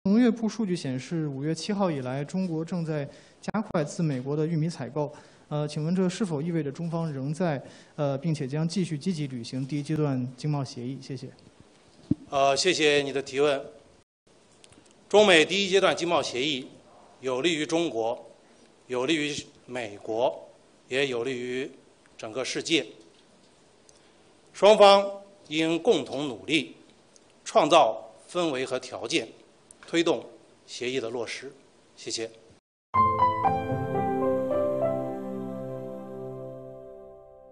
农业部数据显示，5月7号以来，中国正在加快自美国的玉米采购。请问这是否意味着中方仍在并且将继续积极履行第一阶段经贸协议？谢谢。 谢谢你的提问。中美第一阶段经贸协议有利于中国，有利于美国，也有利于整个世界。双方应共同努力，创造氛围和条件，推动协议的落实。谢谢。